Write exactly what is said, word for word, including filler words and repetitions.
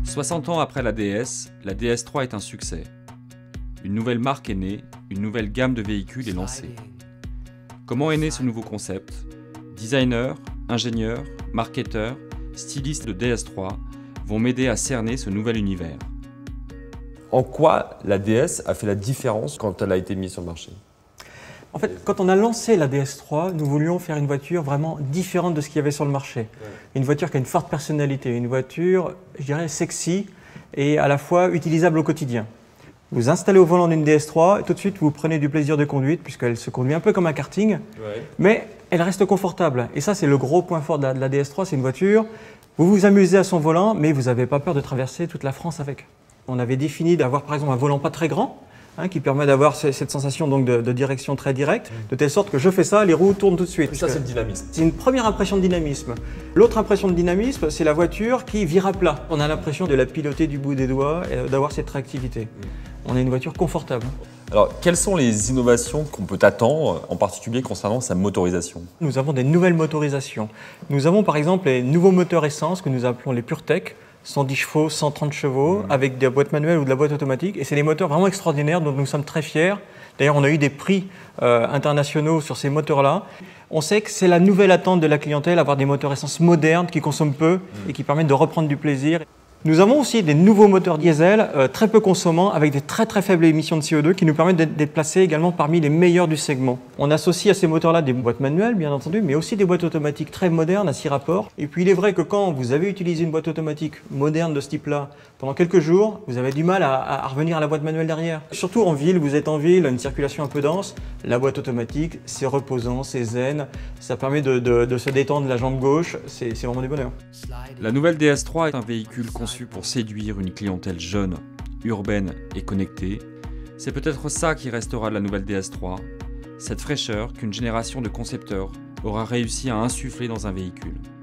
soixante ans après la D S, la D S trois est un succès. Une nouvelle marque est née, une nouvelle gamme de véhicules est lancée. Comment est né ce nouveau concept? Designers, ingénieurs, marketeurs, stylistes de D S trois vont m'aider à cerner ce nouvel univers. En quoi la D S a fait la différence quand elle a été mise sur le marché? En fait, quand on a lancé la D S trois, nous voulions faire une voiture vraiment différente de ce qu'il y avait sur le marché. Ouais. Une voiture qui a une forte personnalité, une voiture, je dirais, sexy et à la fois utilisable au quotidien. Vous installez au volant d'une D S trois et tout de suite vous prenez du plaisir de conduite puisqu'elle se conduit un peu comme un karting, ouais. Mais elle reste confortable. Et ça, c'est le gros point fort de la, de la D S trois, c'est une voiture, vous vous amusez à son volant, mais vous n'avez pas peur de traverser toute la France avec. On avait défini d'avoir par exemple un volant pas très grand, Hein, qui permet d'avoir cette sensation donc, de, de direction très directe, de telle sorte que je fais ça, les roues tournent tout de suite. Ça, c'est le dynamisme. C'est une première impression de dynamisme. L'autre impression de dynamisme, c'est la voiture qui vire à plat. On a l'impression de la piloter du bout des doigts et d'avoir cette réactivité. On a une voiture confortable. Alors, quelles sont les innovations qu'on peut attendre, en particulier concernant sa motorisation? Nous avons des nouvelles motorisations. Nous avons par exemple les nouveaux moteurs essence que nous appelons les PureTech. cent dix chevaux, cent trente chevaux, mmh. avec des boîtes manuelles ou de la boîte automatique. Et c'est des moteurs vraiment extraordinaires dont nous sommes très fiers. D'ailleurs, on a eu des prix euh, internationaux sur ces moteurs-là. On sait que c'est la nouvelle attente de la clientèle, avoir des moteurs essence modernes qui consomment peu mmh. et qui permettent de reprendre du plaisir. Nous avons aussi des nouveaux moteurs diesel euh, très peu consommants avec des très très faibles émissions de C O deux qui nous permettent d'être placés également parmi les meilleurs du segment. On associe à ces moteurs-là des boîtes manuelles bien entendu, mais aussi des boîtes automatiques très modernes à six rapports. Et puis il est vrai que quand vous avez utilisé une boîte automatique moderne de ce type-là pendant quelques jours, vous avez du mal à, à revenir à la boîte manuelle derrière. Surtout en ville, vous êtes en ville, une circulation un peu dense, la boîte automatique, c'est reposant, c'est zen, ça permet de, de, de se détendre la jambe gauche, c'est vraiment du bonheur. La nouvelle D S trois est un véhicule conçu pour séduire une clientèle jeune, urbaine et connectée. C'est peut-être ça qui restera de la nouvelle D S trois, cette fraîcheur qu'une génération de concepteurs aura réussi à insuffler dans un véhicule.